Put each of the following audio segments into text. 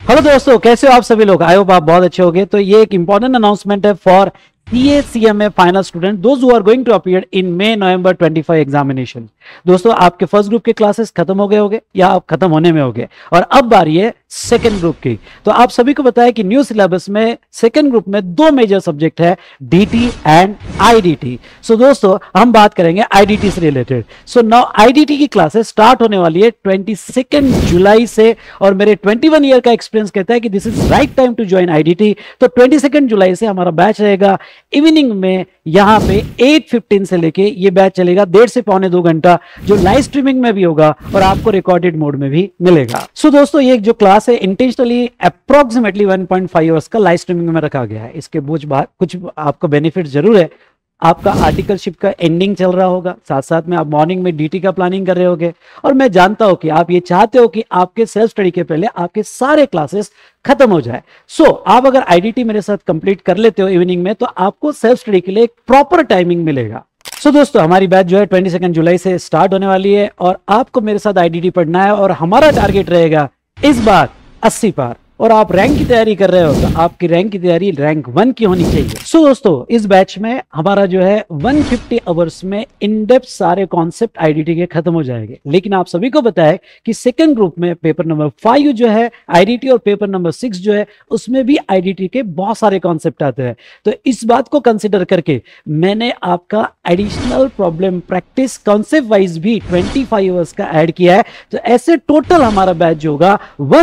Hello दोस्तों, कैसे हो आप सभी लोग? आई होप आप बहुत अच्छे होंगे। तो ये एक इंपॉर्टेंट अनाउंसमेंट है for CA-CMA final student, those who are going to appear in May November 25 examination. दोस्तों, आपके फर्स्ट ग्रुप के क्लासेस खत्म हो गए होंगे या आप खत्म होने में होंगे और अब बारी है सेकंड ग्रुप की। तो आप सभी को बताया कि न्यू सिलेबस में सेकंड ग्रुप में दो मेजर सब्जेक्ट है, DT एंड IDT। सो दोस्तों, हम बात करेंगे IDT से रिलेटेड। सो नाउ IDT की क्लासेस स्टार्ट होने वाली है 22 जुलाई से और मेरे 21 ईयर का एक्सपीरियंस कहता है कि this is right time to join IDT। तो 22 जुलाई से हमारा बैच रहेगा इवनिंग में, यहां पे 8:15 से लेके ये बैच चलेगा 1.5 से पौने 2 घंटा, जो लाइव स्ट्रीमिंग में भी होगा और आपको रिकॉर्डेड मोड में भी मिलेगा। सो दोस्तों, ये जो क्लास है इंटेंशनली अप्रोक्सीमेटली 1.5 आवर्स का लाइव स्ट्रीमिंग में रखा गया है। इसके कुछ आपको बेनिफिट जरूर है। आपका आर्टिकलशिप का एंडिंग चल रहा होगा, साथ साथ में आप मॉर्निंग में DT का प्लानिंग कर रहे होगे और मैं जानता हूं कि आप ये चाहते हो कि आपके सेल्फ स्टडी के पहले आपके सारे क्लासेस खत्म हो जाए। सो आप अगर IDT मेरे साथ कंप्लीट कर लेते हो इवनिंग में, तो आपको सेल्फ स्टडी के लिए एक प्रॉपर टाइमिंग मिलेगा। सो दोस्तों, हमारी बैच जो है 22 जुलाई से स्टार्ट होने वाली है और आपको मेरे साथ IDT पढ़ना है और हमारा टारगेट रहेगा इस बार 80 पार। और आप रैंक की तैयारी कर रहे हो तो आपकी रैंक की तैयारी रैंक 1 की होनी चाहिए। सो दोस्तों, इस बैच में हमारा जो है 150 आवर्स में इन डेप्थ सारे कॉन्सेप्ट IDT के खत्म हो जाएंगे। लेकिन आप सभी को पता है कि सेकंड ग्रुप में पेपर नंबर 5 जो है IDT और पेपर नंबर 6 जो है उसमें भी IDT के बहुत सारे कॉन्सेप्ट आते हैं। तो इस बात को कंसिडर करके मैंने आपका additional problem practice concept wise भी 25 आवर्स का ऐड किया है। तो ऐसे टोटल हमारा बैच जो होगा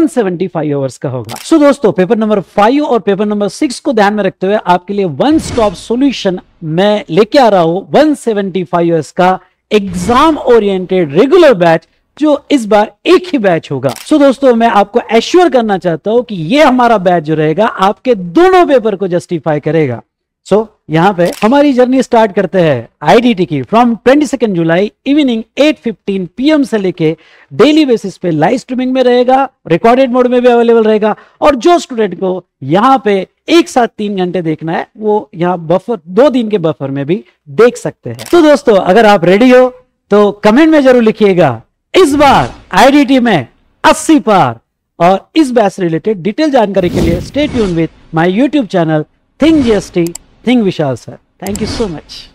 175 आवर्स का होगा। सो दोस्तों, पेपर नंबर 5 और पेपर नंबर 6 को ध्यान में रखते हुए आपके लिए वन स्टॉप सॉल्यूशन मैं लेके आ रहा हूं 175 इयर्स का एग्जाम ओरिएंटेड रेगुलर बैच, जो इस बार एक ही बैच होगा। सो दोस्तों, मैं आपको एश्योर करना चाहता हूं कि ये हमारा बैच जो रहेगा आपके दोनों पेपर को जस्टिफाई करेगा। सो यहां पे हमारी जर्नी स्टार्ट करते हैं IDT की फ्रॉम 22 जुलाई इवनिंग 8:15 PM से लेके डेली बेसिस पे लाइव स्ट्रीमिंग में रहेगा, रिकॉर्डेड मोड में भी अवेलेबल रहेगा। और जो स्टूडेंट को यहां पे एक साथ 3 घंटे देखना है वो यहां बफर 2 दिन के बफर में भी देख सकते हैं। तो दोस्तों, अगर आप रेडी हो तो कमेंट में जरूर लिखिएगा इस बार IDT में 80 पार। और इस बैच से रिलेटेड डिटेल जानकारी के लिए stay tune with my YouTube channel think GST, think Vishal sir. Thank you so much.